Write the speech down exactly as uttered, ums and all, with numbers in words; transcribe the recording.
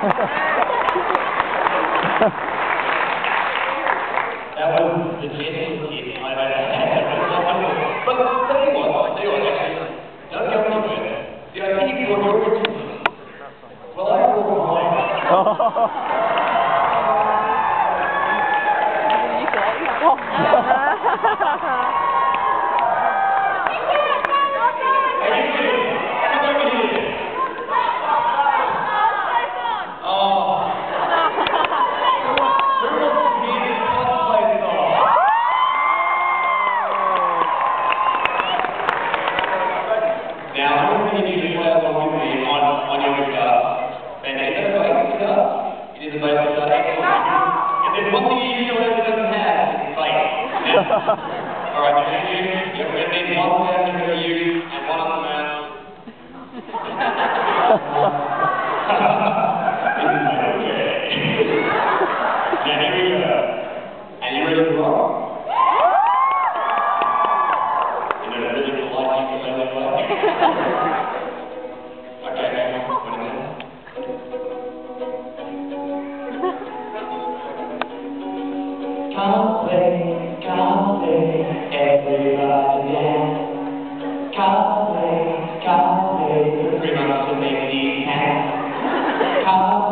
That was the gentlest hit I've ever had. But tell you what, I'll tell you what, actually, don't go anywhere. The idea you got your attention. Well, I brought mine. Now, I'm going to need you to play along with me on, on your guitar. And it's a bass guitar. It is a bass guitar. If there's one thing you know that it doesn't have, it's bass. Alright, so you, you're going to need one sound to go to you and one on the mouth. This is my okay. Now, here we go. And you ready to rock? Cosplay, cosplay, everybody dance. Cosplay, cosplay, pretty much to make these hands.